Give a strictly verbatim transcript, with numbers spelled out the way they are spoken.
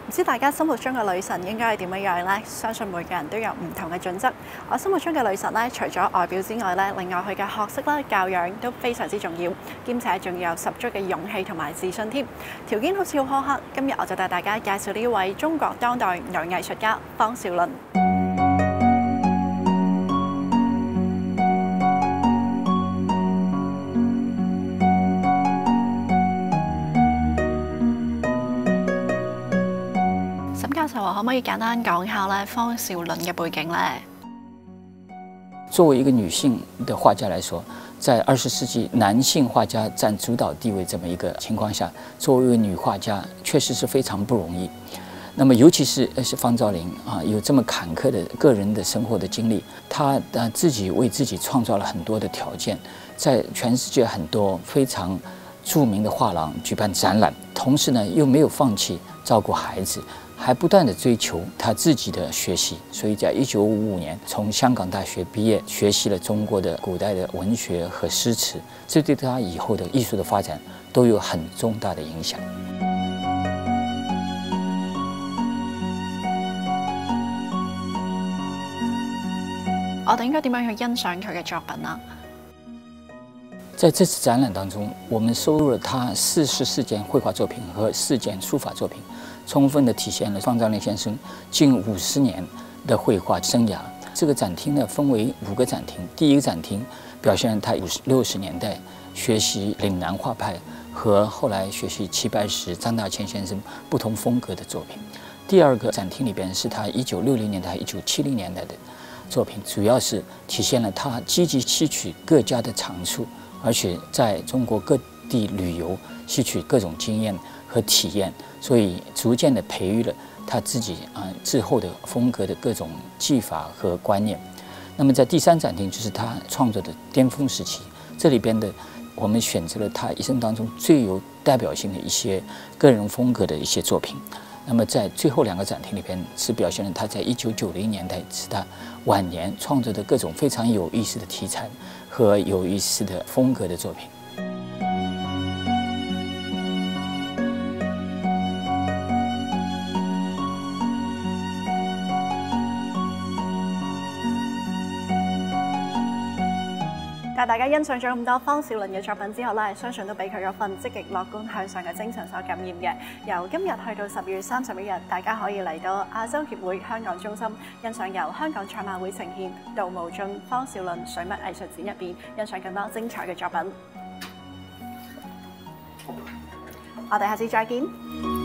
唔知大家心目中嘅女神應該係點樣樣呢？相信每個人都有唔同嘅準則。我心目中嘅女神咧，除咗外表之外咧，另外佢嘅學識啦、教養都非常之重要，兼且仲有十足嘅勇氣同埋自信添。條件好似好苛刻，今日我就帶大家介紹呢位中國當代女藝術家方小倫。沈教授話：可唔可以簡單講下咧方小倫嘅背景呢？ 作为一个女性的画家来说，在二十世纪男性画家占主导地位这么一个情况下，作为一个女画家，确实是非常不容易。那么，尤其是是方兆琳啊，有这么坎坷的个人的生活的经历，她呃自己为自己创造了很多的条件，在全世界很多非常著名的画廊举办展览，同时呢又没有放弃照顾孩子。还不断地追求他自己的学习，所以在一九五五年从香港大学毕业，学习了中国的古代的文学和诗词，这对他以后的艺术的發展都有很重大的影響。 我哋應該點樣去欣賞佢嘅作品啊？ 在这次展览当中，我们收录了他四十四件绘画作品和四件书法作品，充分地体现了方兆琳先生近五十年的绘画生涯。这个展厅呢分为五个展厅，第一个展厅表现了他五十六十年代学习岭南画派和后来学习齐白石、张大千先生不同风格的作品。第二个展厅里边是他一九六零年代、一九七零年代的作品，主要是体现了他积极吸取各家的长处。而且在中国各地旅游，吸取各种经验和体验，所以逐渐地培育了他自己啊、呃、之后的风格的各种技法和观念。那么在第三展厅就是他创作的巅峰时期，这里边的我们选择了他一生当中最有代表性的一些个人风格的一些作品。那么在最后两个展厅里边是表现了他在一九九零年代是他晚年创作的各种非常有意思的题材和有意思的风格的作品。 但大家欣賞咗咁多方小倫嘅作品之後咧，相信都俾佢嗰份積極樂觀向上嘅精神所感染嘅。由今日去到十月三十一日，大家可以嚟到亞洲協會香港中心欣賞由香港賽馬會呈獻《道無盡方小倫水墨藝術展》入邊欣賞更多精彩嘅作品。我哋下次再見。